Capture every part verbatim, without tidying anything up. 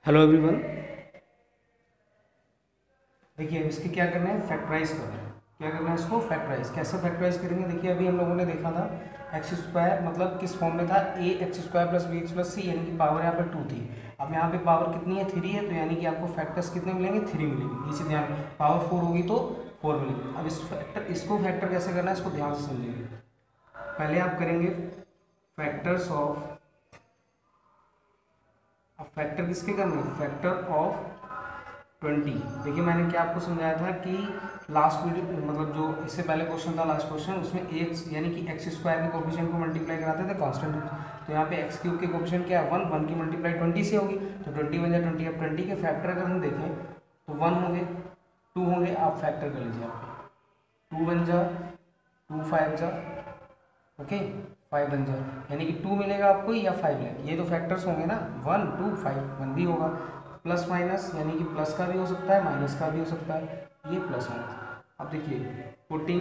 Hello everyone. देखिए अब इसके क्या करना है, फैक्टराइज करना है। क्या करना है इसको, फैक्टराइज। कैसे फैक्टराइज करेंगे, देखिए अभी हम लोगों ने देखा था एक्स स्क्वायर मतलब किस फॉर्म में था, a x square plus b x plus c, यानी कि पावर यहाँ पर टू थी। अब यहाँ पे पावर कितनी है, थ्री है, तो यानी कि आपको फैक्टर्स कितने मिलेंगे, थ्री मिलेंगे। इसे ध्यान, पावर फोर होगी तो फोर मिलेंगे। अब इस फैक्टर इसको फैक्टर कैसे करना है, इसको ध्यान से समझेंगे। पहले आप करेंगे फैक्टर्स ऑफ, अब फैक्टर किसके करने, फैक्टर ऑफ ट्वेंटी। देखिए मैंने क्या आपको समझाया था कि लास्ट वीडियो मतलब जो इससे पहले क्वेश्चन था, लास्ट क्वेश्चन, उसमें एक्स यानी कि एक्स स्क्वायर के कोफिशिएंट को मल्टीप्लाई कराते थे कांस्टेंट। तो यहाँ पे एक्स क्यूब के कोफिशिएंट क्या है, वन, वन की मल्टीप्लाई ट्वेंटी से होगी, तो ट्वेंटी बन जाए ट्वेंटी। अब ट्वेंटी के फैक्टर अगर हम देखें तो वन होंगे, टू होंगे, आप फैक्टर कर लीजिए। आप टू बन जा, टू फाइव जा, ओके, फाइव बन जाए, यानी कि टू मिलेगा आपको या फाइव मिलेगा। ये तो फैक्टर्स होंगे ना, वन टू फाइव, वन भी होगा। प्लस माइनस यानी कि प्लस का भी हो सकता है, माइनस का भी हो सकता है, ये प्लस माइनस। अब देखिए पुटिंग,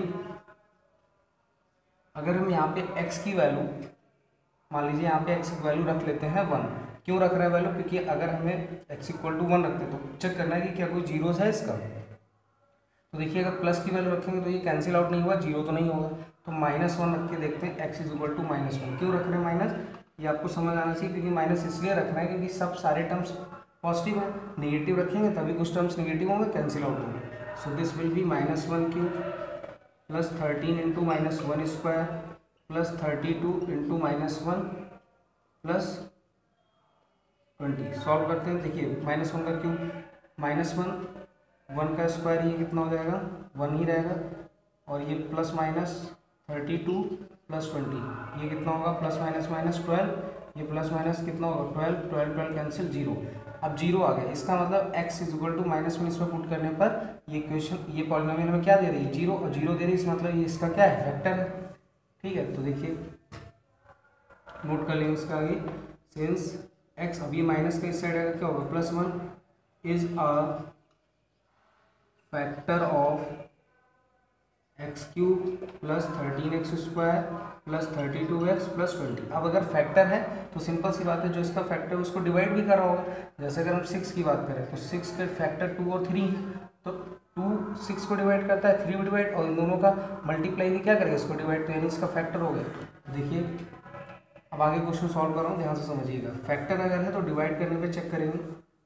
अगर हम यहाँ पे x की वैल्यू मान लीजिए, यहाँ पे x की वैल्यू रख लेते हैं वन। क्यों रख रहे हैं वैल्यू, क्योंकि अगर हमें x इक्वल टू वन रखते हैं तो चेक करना है कि क्या कोई जीरोस है इसका। तो देखिए अगर प्लस की वैल्यू रखेंगे तो ये कैंसिल आउट नहीं हुआ, जीरो तो नहीं होगा। तो माइनस वन रख के देखते हैं, x is equal to minus one. क्यों रख रहे हैं माइनस, ये आपको समझ आना चाहिए, क्योंकि माइनस इसलिए रखना है क्योंकि सब सारे टर्म्स पॉजिटिव है। नेगेटिव रखेंगे तभी कुछ टर्म्स नेगेटिव होंगे, कैंसिल आउट होंगे। So this will be minus one cube plus thirteen into minus one square plus thirty two into minus one plus twenty. Solve करते हैं, देखिए माइनस वन का क्यूब माइनस वन, वन का square ये कितना हो जाएगा, वन ही रहेगा, और ये plus minus thirty two plus twenty, ये कितना होगा, प्लस माइनस माइनस ट्वेल्व, ये प्लस माइनस कितना होगा, twelve, twelve twelve cancel, zero. अब जीरो आ गया, इसका मतलब x is equal to minus one इसमें पुट करने पर ये क्वेश्चन, ये पॉलिनोमियल में क्या दे रही है, जीरो, और जीरो दे रही है, इसका मतलब ये इसका क्या है, फैक्टर है। ठीक है, तो देखिए नोट कर लेंगे इसका आगे, सिंस x, अब ये माइनस का इस साइड आएगा क्या होगा, plus one is a factor of x cube plus thirteen x square plus thirty two x plus twenty. अब अगर फैक्टर है तो सिंपल सी बात है, जो इसका फैक्टर है उसको डिवाइड भी कर रहा होगा। जैसे अगर हम सिक्स की बात करें तो सिक्स के फैक्टर टू और थ्री है, तो टू सिक्स को डिवाइड करता है, थ्री भी डिवाइड, और इन दोनों का मल्टीप्लाई भी क्या करेगा, इसको डिवाइड, तो यानी इसका फैक्टर हो गया। देखिए अब आगे क्वेश्चन सॉल्व कर रहा हूँ, ध्यान से समझिएगा। फैक्टर अगर है तो डिवाइड करने पर चेक करेंगे।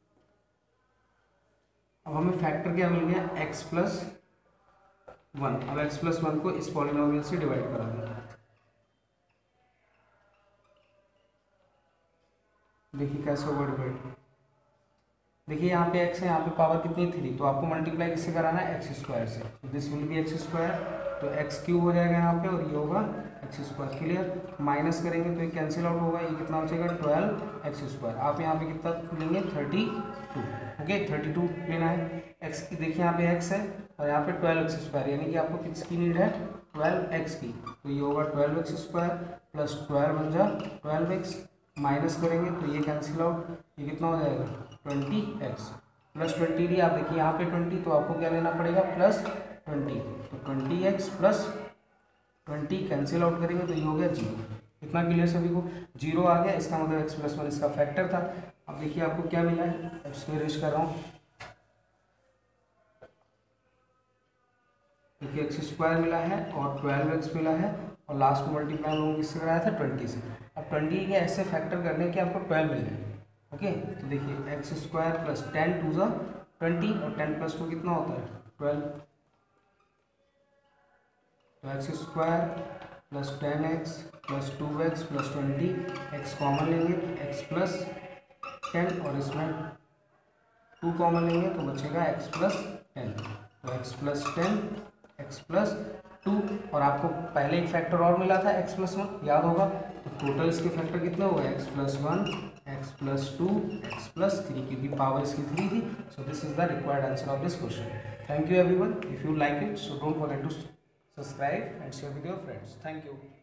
अब हमें फैक्टर क्या मिल गया, एक्स प्लस वन। अब एक्स प्लस वन को इस पॉलिनोमियल से डिवाइड करा दें। देखिए कैसे होगा डिवाइड, देखिए यहाँ पे x है, यहाँ पे पावर कितनी, थ्री, तो आपको मल्टीप्लाई किससे कराना है, एक्स स्क्वायर से। तो this will be x square, तो एक्स क्यूब हो जाएगा यहाँ पे, और ये होगा एक्स स्क्वायर। क्लियर, माइनस करेंगे तो ये कैंसिल आउट होगा, ये कितना हो जाएगा, ट्वेल्व एक्स स्क्वायर। आप यहाँ पे कितना लेंगे, thirty two, okay, thirty two लेना है। एक्स की देखिए यहाँ पे एक्स है, और यहाँ पे ट्वेल्व एक्स स्क्वायर, यानी कि आपको किसकी नीड है, ट्वेल्व एक्स की। तो ये होगा twelve x square plus twelve बन जा ट्वेल्व एक्स, माइनस करेंगे तो ये कैंसिल आउट, ये कितना हो जाएगा, ट्वेंटी एक्स प्लस ट्वेंटी डी। आप देखिए यहाँ पे ट्वेंटी, तो आपको क्या लेना पड़ेगा, प्लस ट्वेंटी, तो twenty x plus twenty cancel out करेंगे तो ये हो गया जीरो। इतना क्लियर सभी को, जीरो आ गया, इसका मतलब एक्स प्लस वन इसका फैक्टर था। अब देखिए आपको क्या मिला है, इसको रेश कर रहा हूँ, देखिए एक्स स्क्वायर मिला है और ट्वेल्व एक्स मिला है, और लास्ट में मल्टीप्लाई हम लोगों किससे कराया था, ट्वेंटी से। अब ट्वेंटी के ऐसे फैक्टर करने के आपको ट्वेल्व मिल जाए, ओके। तो देखिए x square plus ten two ज़ा ट्वेंटी, और टेन प्लस टू कितना होता है, ट्वेल्व। तो x square plus ten x plus two x plus twenty, x common लेंगे एक्स प्लस टेन, और इसमें टू कॉमन लेंगे तो बचेगा एक्स प्लस टेन। तो x plus ten x plus two, और आपको पहले एक फैक्टर और मिला था एक्स प्लस वन, याद होगा। तो टोटल इसके फैक्टर कितने हो गए, x plus one x plus two x plus three, क्योंकि पावर इसकी थ्री थी। So this is the required answer of this question. Thank you everyone, if you like it so don't forget to subscribe and share with your friends. Thank you.